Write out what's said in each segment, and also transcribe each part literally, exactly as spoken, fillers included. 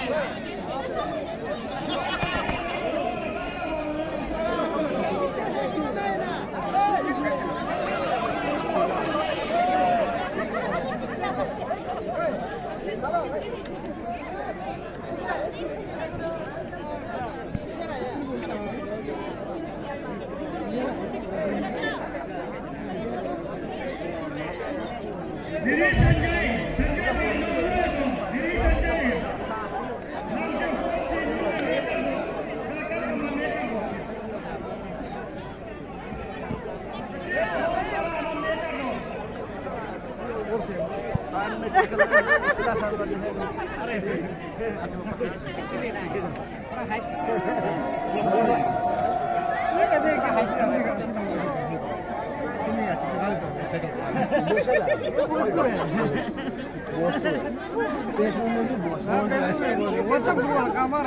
Macam buah kamar.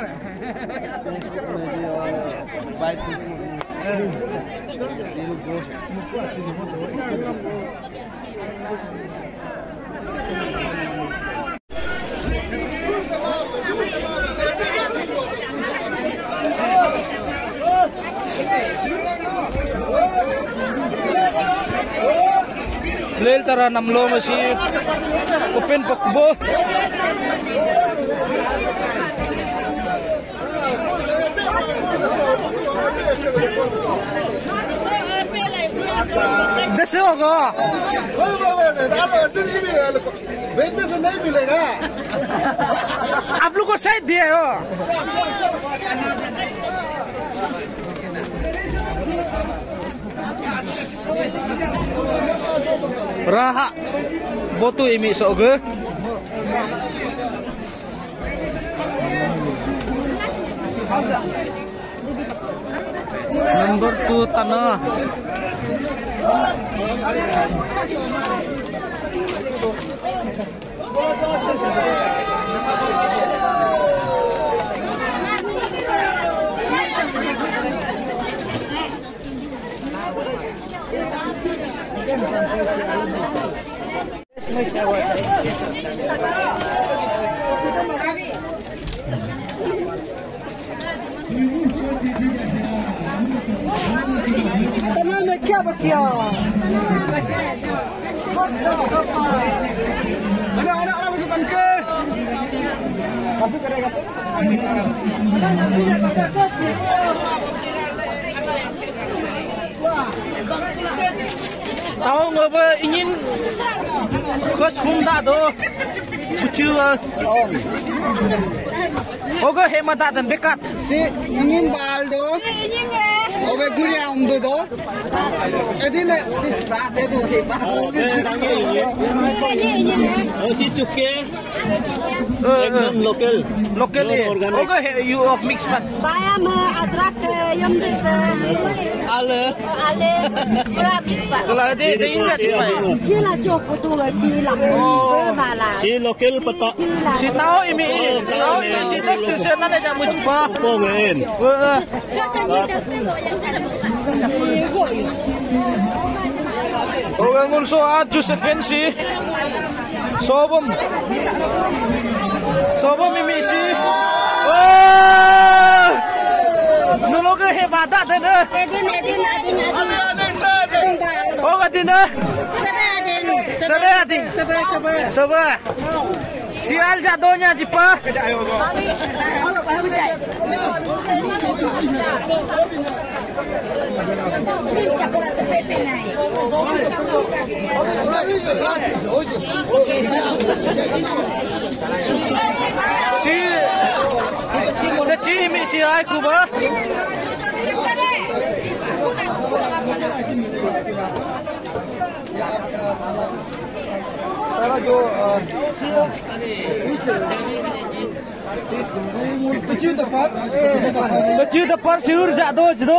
Baik. Lel tara namlo masih open pokbo. Dese होगा। बेचने से नहीं मिलेगा। आप लोग को शायद दिए हो। Raha botu imi soge. Number two tanah. तमाम में क्या बचिया? अरे अरे अरे मुझे तनके कैसे करेगा तो? Tahu nggak apa ingin kos kumda do, kucu. Oke hemat dan bekat. Si ingin baldo. Oke dunia umdo do. Edine disla sedu hebat. Oh si cuke. Ekdom lokal. Lokal ya. Oke you of mix pan. Bayam adrak yam dit. Ale. Ale. Ora mix pan. Kalau ada ada ingat apa? Sila jok betul ke sila. Oh malah. Si lokal peta. Si tahu ini. Tahu ini si tes tu sana ada mujba. Oh men. Orang ngulso aju sepensi. Sobom. Sobom ini si. Oh. Nolong ke hebat dah tu. Edin edin edin edin. Oh kadina. Sebe edin. Sebe edin. Sebe sebe. Sebe. Sial jadonya jipa. Si, the chimi si ay kuba. सारा जो kecil dapat kecil dapat siur jado jado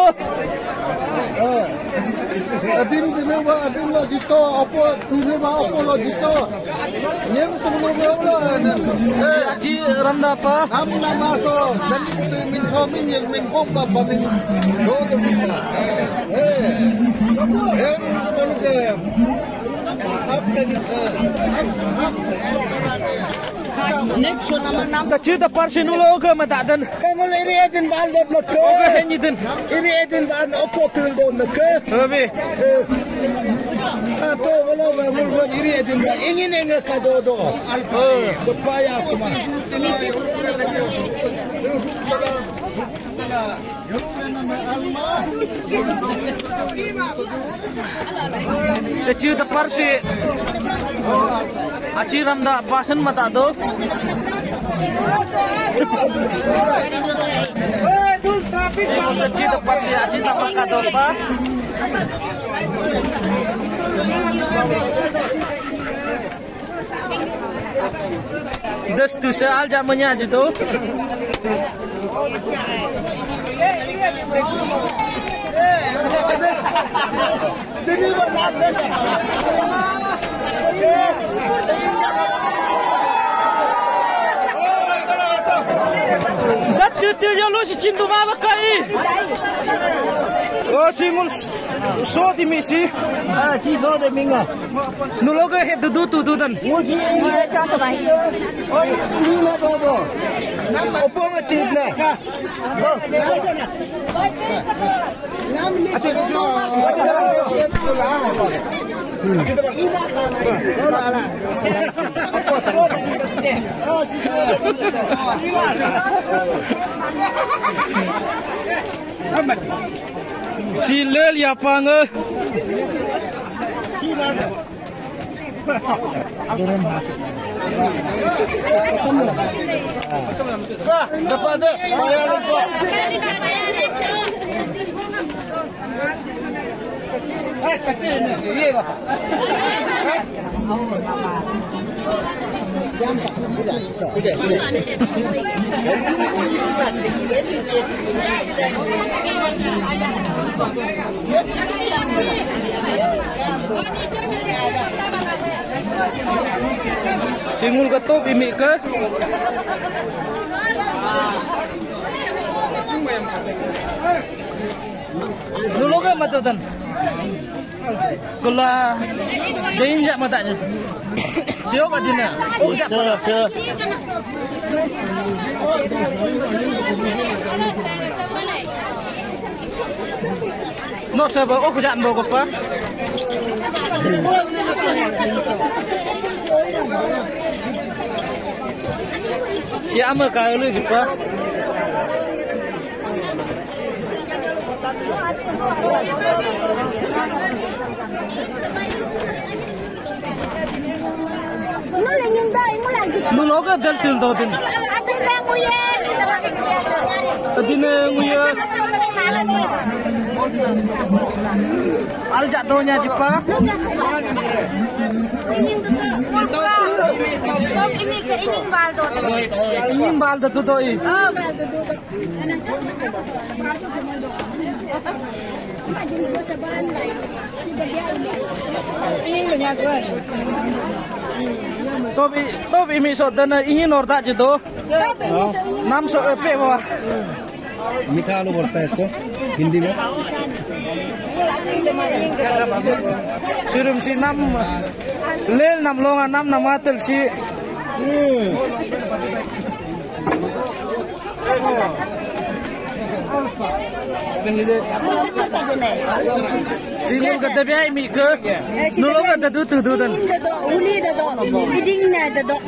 adin dine ba adin lo dito apa dine ba apa lo dito nem tunggu lo eh aci randa apa am nama so dan min so min yen min kom ba ba min do de min eh em kon ke up ke up up ta chưa ta par sinu lo ke mata dan Kamu iri edin bal dot nak ke? ke henyi den Iri edin bal opo tul dot nak ke? habe Atau walau walau iri edin bal ingin enggak kado do. Berpaya cuma. ta chưa ta par si aci ram da pasan mata do ta chưa ta par si aci ta pa kado pa Das tu soal jamannya aja tu. Sini berlat desa. Dat tu tu yang lu si cintu mama kai. Oh si mul so di misi. Ah, si so de minga. Nuloga he du tu tu dan. Muji ini contoh baik. Oh, ini na do do. Opo ngatid na. Oh, sana. Nam ni ate so. Oh, si so. Si lel ya pange. Si na. Dapat ada. Bayaran kau. Eh, kecil ni. Ye ba. Jampak. Tidak. Tidak. Singul ketuk imi ke. Nuloga mata dan. Kula dain jak mata je. Siapa adina? Oh, jak. Sir, sir. No siapa? Oh, kerjaan bawa apa? Siapa kau lu siapa? Nuloga dal til do din. Adina nguya. Al jatuhnya jipa. Ini ke ingin bal do. Ingin bal do tu doi. Oh, bal do do. Ingin banyak kan? Tobi tobi mi so dana ingin orda je do. Nam so epe bawa. मीठा आलू बोलता है इसको हिंदी में Surum si nam lel nam longa nam namatel si Singul kata biaya mi ke nulung kata tu tu tu dan uli dah do biding na dah do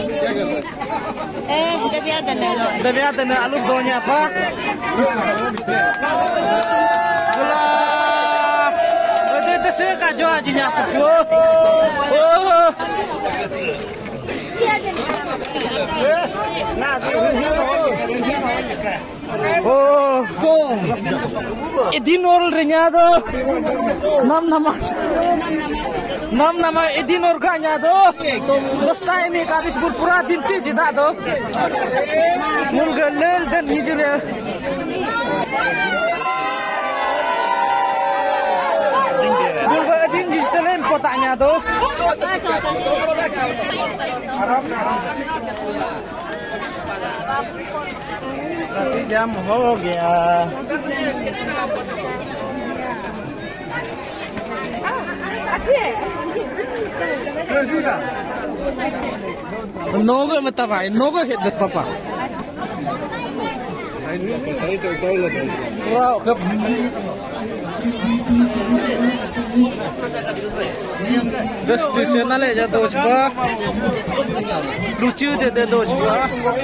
eh dah biar dah dah dah biaya tena aluk donya apa gula ada tese kajo ajinya apa oh oh Edinor renyado nam nama nam nama Edinor ganyado dosta ini kabis pura dinti jida do mulgalel dan hijre mulga edin jistelen potanya do जम हो गया अच्छी है Nogo mata vai, nogo hit bet papa. Wow, kep. Destination le ja doj ba. Lucu de de doj ba.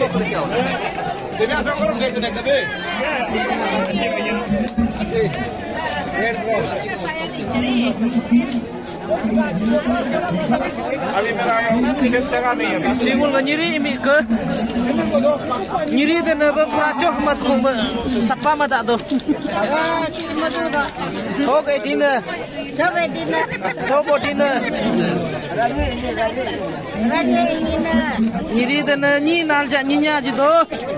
Simul nyiri imi ke nyiri de na ba pracoh mat ko sapa ma dak do. Oke dina. Sampai dina. Sobo dina. Raja ingina. Nyiri de na nyi nal ja nyinya ji do.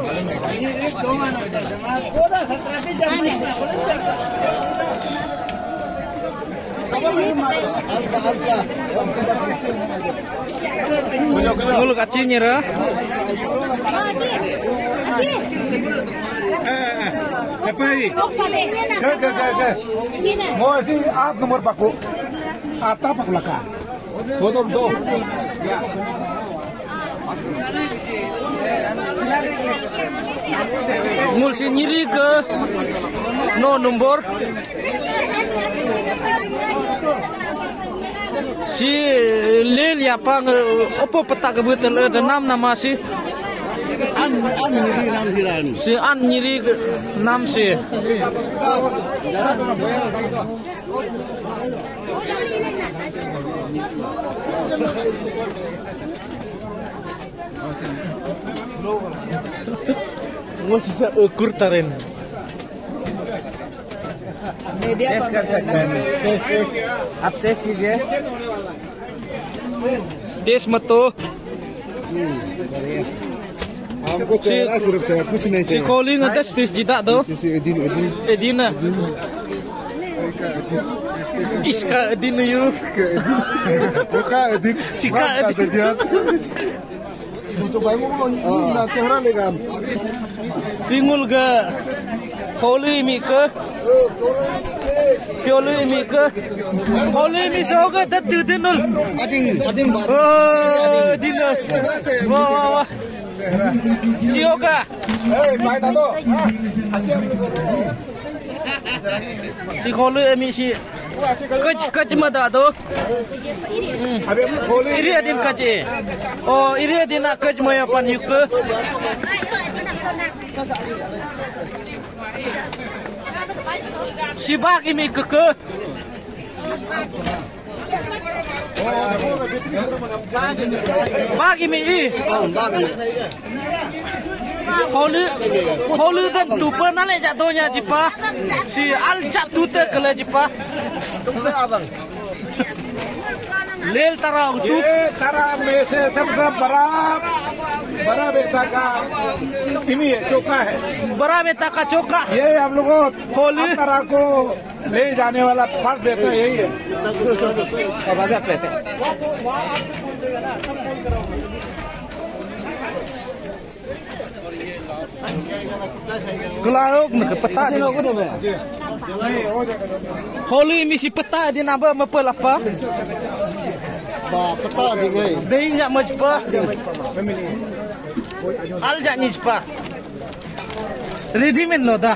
Mulu kaci nyira. Apa ini? Ke ke ke ke. Mau sih aat nomor paku. Ata paku laka. Betul betul. Mul si nyiri ke no nombor. Si lel ya pang opo peta kebetul ada enam nama si An an nyiri nam hiran. si an nyiri enam si. Mesti ukur tarin. Test कर सकते हैं आप टेस्ट कीजिए टेस्ट मत तो हमको चेहरा सिर्फ चाहिए कुछ नहीं चाहिए calling atas टेस्ट जिता दो Edin Edin Edin ना इसका Edin यू bukan Edin Sika Edin untuk bayi mau nak cehra lega singul ga calling mi ke calling mi ke calling mi soga dat dinul ading ading oh dinul wah wah wah sioga eh bayi tato si calling mi si kaj kaj mada do ada boleh iri adin kaj oh iri adin kaj maya pan yuk si bag imi keke bag imi i Paulu Paulu dan tupa nale jatuhnya jipa si al jatuh te kele jipa lel tarang tu ये तारा में से सबसे बड़ा बड़ा बेटा का इमी है चौका है बड़ा बेटा का चौका ये हम लोगों होली तारा को ले जाने वाला फर्स्ट बेटा यही है Kelaruk nak peta di Holy misi peta di naba mapel apa? Ba peta di ngai. Dei nyak majpa. Al jak nispa. Ready men lo dah.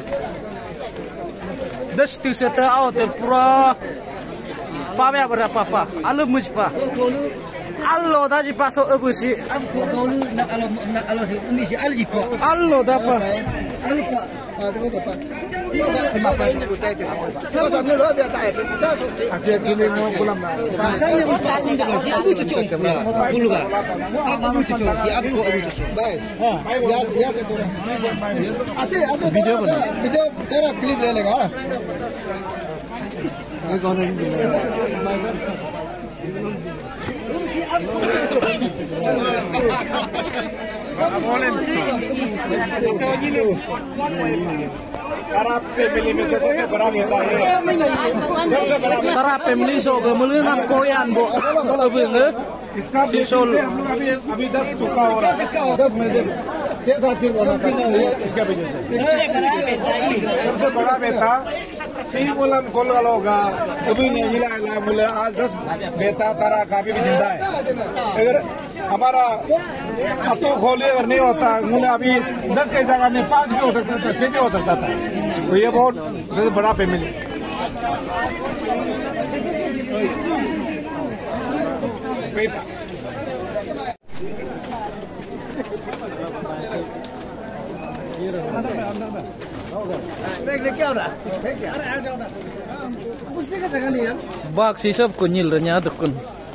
Das tu seta out pura. Pa ya berapa pa? Alu majpa. Allo dah jipa so ebusi. Aku dulu nak kalau nak kalau misi al jipo. Allo dah pa. Ah, tengok apa? Masa ini buta itu. Masa ni lo biar tak. Masa akhir kini mau pulang lah. Saya mau pulang lagi. Abu cucu. Dulu kan. Abu cucu. Si abu abu cucu. Baik. Ya ya satu. Aceh aceh video mana? Video cara klip ले लेगा. ये कौन है? तारा फैमिली में से सबसे बड़ा बेटा है सबसे बड़ा Tara family so ke melengap koyan bo. Bener. इसका बेसिक से हम लोग अभी अभी दस चुका हो रहा है दस में से छह सात चीज बना इसका वजह से सबसे बड़ा बेटा सही बोला कॉल वाला होगा अभी नहीं मिला मिला आज दस बेटा तारा का भी जिंदा है अगर हमारा तो खोलिए अगर नहीं होता मुझे अभी दस के जगह में पाँच भी हो सकता था, छह भी हो सकता था। तो ये बहुत बड़ा पेमेंट है। क्या हो रहा है? अरे आ जाओ ना, पूछने का जगह नहीं है। Bak si सब को नील रहा है दुकान।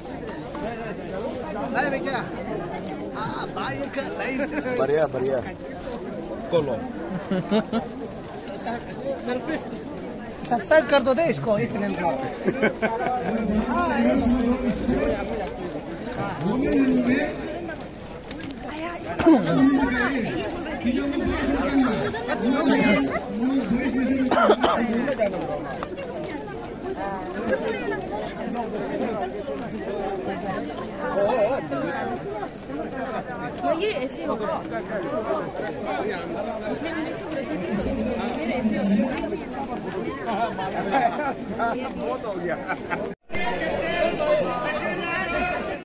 बढ़िया बढ़िया कोलो सब्सक्राइब कर दो दे इसको, इस चैनल ये ऐसे होगा।